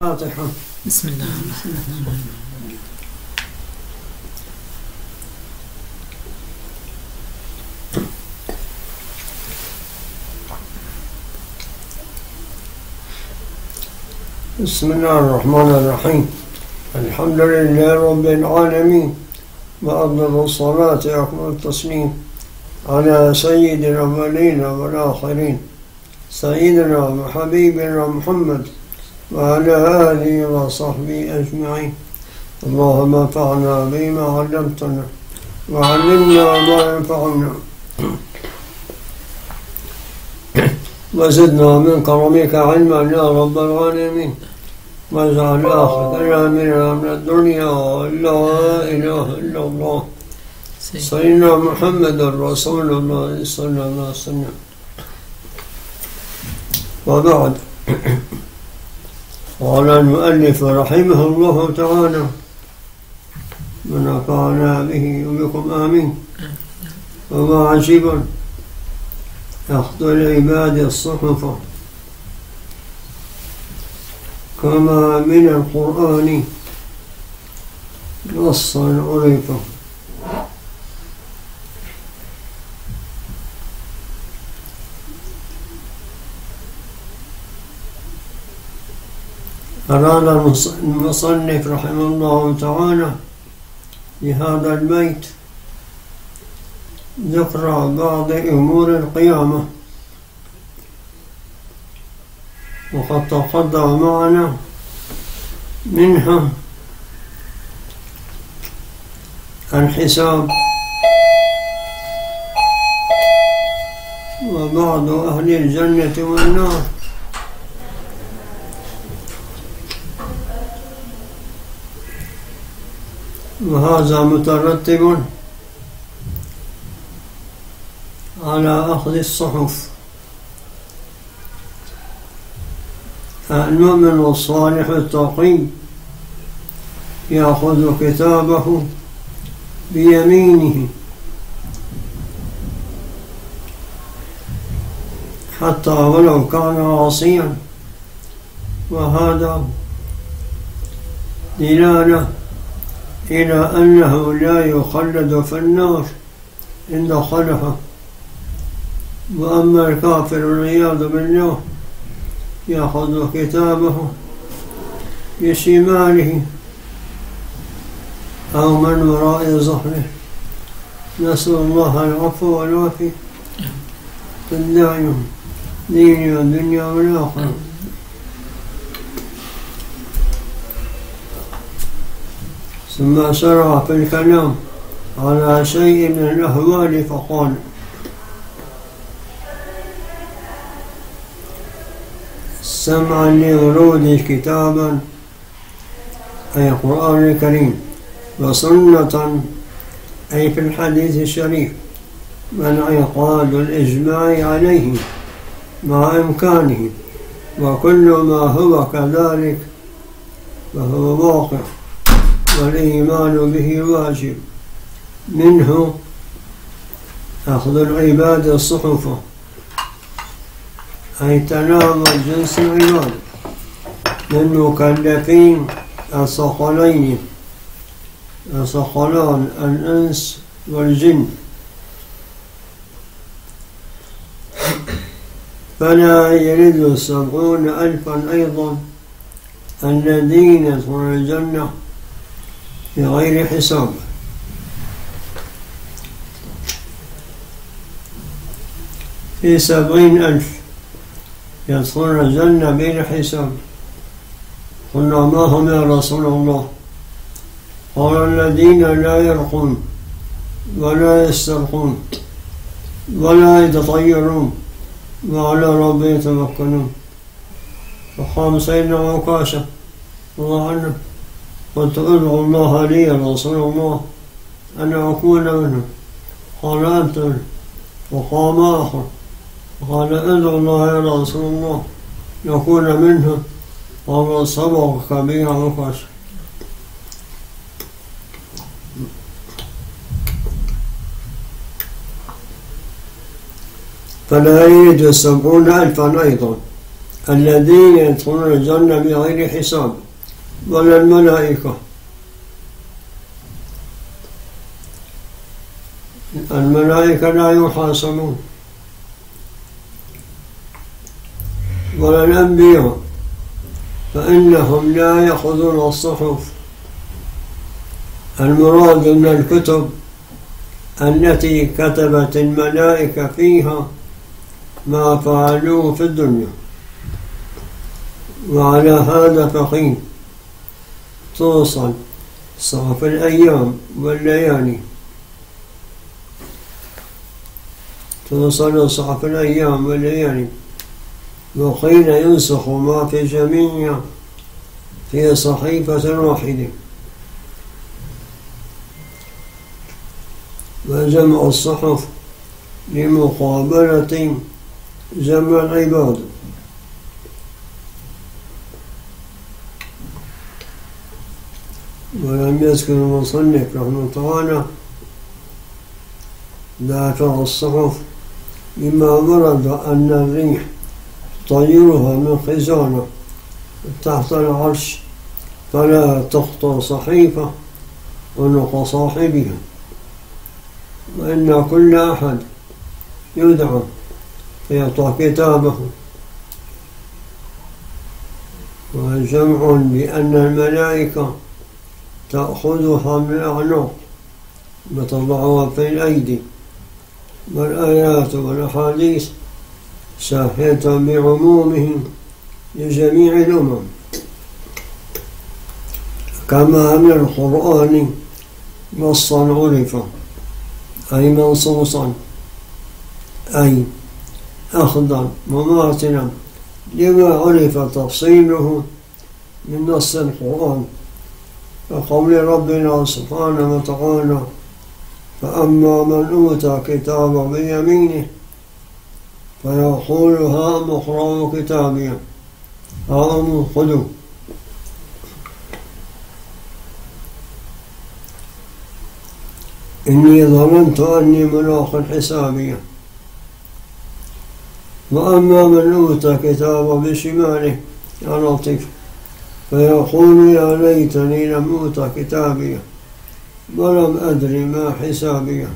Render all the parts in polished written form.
فاتحة. بسم الله الرحمن الرحيم. بسم الله الرحمن الرحيم. الحمد لله رب العالمين، وأفضل الصلاة وأكمل التسليم على سيد الأولين والآخرين سيدنا وحبيبنا محمد وعلى آله وصحبه أجمعين. اللهم انفعنا بما علمتنا وعلمنا ما ينفعنا وزدنا من كرمك علما يا رب العالمين، واجعل آخر كلامنا من الدنيا لا إله إلا الله سيدنا محمد رسول الله صلى الله عليه وسلم. وبعد، قال المؤلف رحمه الله تعالى ونفعنا به وبكم آمين. وما عجبا أخذ العباد الصحف كما من القرآن نصا عرفا. أراد المصنف رحمه الله تعالى بهذا البيت ذكر بعض أمور القيامة، وقد تقدم معنا منها الحساب، وبعض أهل الجنة والنار، وهذا مترتب على أخذ الصحف. المؤمن الصالح التقي يأخذ كتابه بيمينه حتى ولو كان عاصيا، وهذا دلالة إلى أنه لا يخلد في النار إن دخلها. وأما الكافر والعياذ بالله يأخذ كتابه بشماله أو من وراء ظهره، نسأل الله العفو والعافية في الدين والدنيا والآخرة. ثم شرع في الكلام على شيء من الأهوال فقال: سمعا لورود كتابا أي القرآن الكريم، وسنة أي في الحديث الشريف، وانعقاد الإجماع عليه مع إمكانه، وكل ما هو كذلك فهو واقع والإيمان به واجب. منه أخذ العباد الصحف أي تناول جنس العباد من مكلفين الثقلين الثقلان الإنس والجن، فلا يرد 70,000 أيضا الذين يدخلون الجنة بغير حساب. في 70,000 يدخلون الجنة بغير حساب. قلنا: ما هم يا رسول الله؟ قال: الذين لا يرقون ولا يسترقون ولا يتطيرون وعلى ربهم يتوكلون. فقام سيدنا عكاشة الله عنه: قلت: ادعو الله لي يا رسول الله أن أكون منهم. قال: أنت منه. وقام آخر قال: ادعو الله يا رسول الله يكون منه. قال: سبقك بي عكاشة. فلا يجد 70,000 أيضا الذين يدخلون الجنة بغير حساب، ولا الملائكة. الملائكة لا يحاسبون، ولا الأنبياء فإنهم لا يأخذون الصحف. المراد من الكتب التي كتبت الملائكة فيها ما فعلوه في الدنيا. وعلى هذا فقيل توصل صحف الأيام والليالي، توصل صحف الأيام والليالي، وقيل ينسخ ما في جميع في صحيفة واحدة. وجمع الصحف لمقابلة جمع العباد. ولم يذكر المصنف رحمه الله تعالى دافع الصحف مما ورد أن الريح تطيرها من خزانة تحت العرش فلا تخطى صحيفة عنق صاحبها، وإن كل أحد يدعى فيعطى كتابه. وجمع بأن الملائكة تأخذها من الأعناق وتضعها في الأيدي. والآيات والأحاديث شاهدة بعمومهم لجميع الأمم، كما أن القرآن نصا عرفا أي منصوصا، أي أخذا مماثلا لما عرف تفصيله من نص القرآن، كقول ربنا سبحانه وتعالى: فأما من أوتى كتابه بيمينه فيقول هاؤم اقرءوا كتابي هاؤم خذوا. إني ظننت أني ملاق حسابي. وأما من أوتى كتابه بشماله يا لطيف فيقول يا ليتني لم أوت كتابي ولم أدري ما حسابي.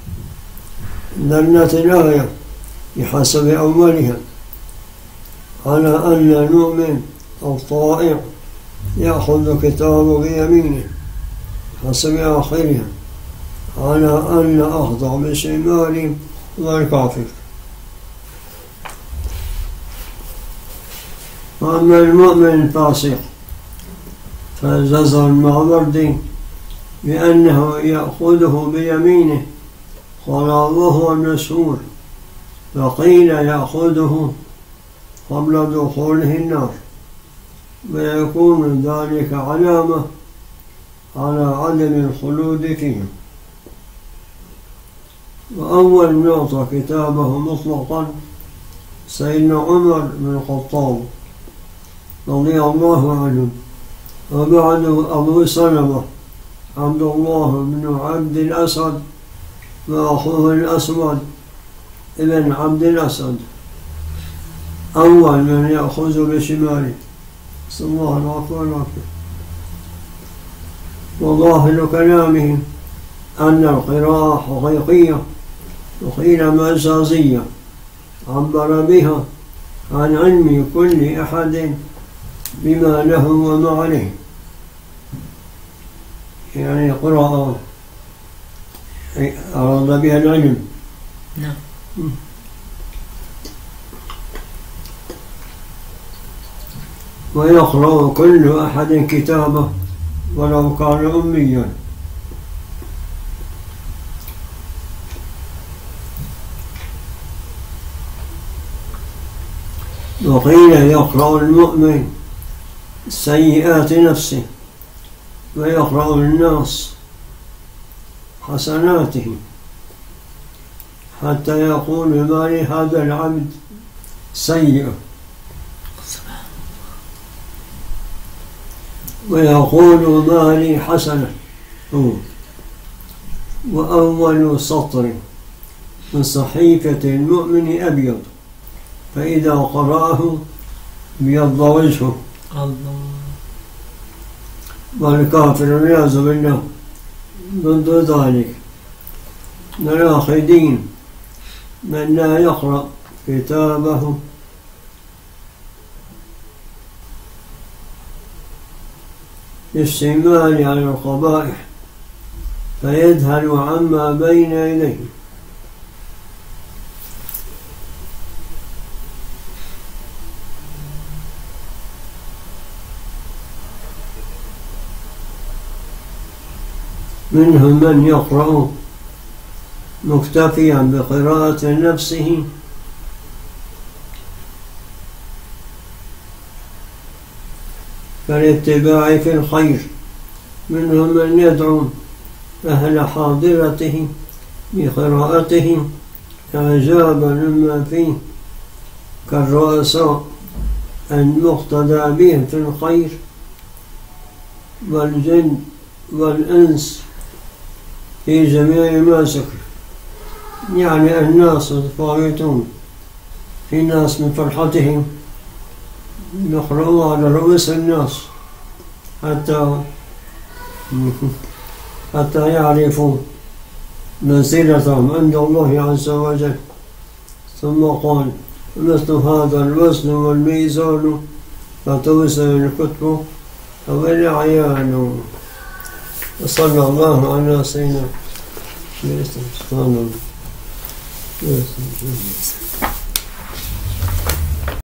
دلت الآية بحسب أولها على أن المؤمن الطائع يأخذ كتابه بيمينه، حسب آخرها على أن أخذ بشماله هو الكافر. وأما المؤمن الفاسق فجزى المعبردي بأنه يأخذه بيمينه قال وهو المشهور، وقيل يأخذه قبل دخوله النار، ويكون ذلك علامة على عدم الخلود فيه. وأول من أعطى كتابه مطلقا سيدنا عمر بن الخطاب رضي الله عنه، وبعده أبو سلمة عبد الله بن عبد الأسد وأخوه الأسود ابن عبد الأسد، أول من يأخذ بشماله صلى الله عليه وسلم. وظاهر كلامه أن القراءة حقيقية وقيل مجازية عبر بها عن علم كل أحد بما له وما عليه، يعني قراءة أراد بها العلم. نعم. ويقرأ كل أحد كتابه ولو كان أميا. وقيل يقرأ المؤمن سيئات نفسه ويقرأ الناس حسناته حتى يقول ما لهذا العبد سيئ، ويقول ما لي حسنة. وأول سطر من صحيفة المؤمن أبيض، فإذا قرأه بيض وجهه الله. والكافر والعياذ بالله ضد ذلك من الآخذين من لا يقرأ كتابه للاشتمال على القبائح فيذهل عما بين يديه. منهم من يقرأ مكتفيا بقراءة نفسه كالاتباع في الخير، منهم من يدعو أهل حاضرته بقراءته إعجابا مما فيه كالرؤساء المقتدى بهم في الخير والجن والإنس في جميع ما ذكر. يعني الناس الفائتون في ناس من فرحتهم يقرأوا على رؤوس الناس حتى يعرفوا منزلتهم عند الله عز وجل. ثم قال مثل هذا الوزن والميزان فتوزن الكتب أو الأعيان. وصلى الله على سيدنا محمد.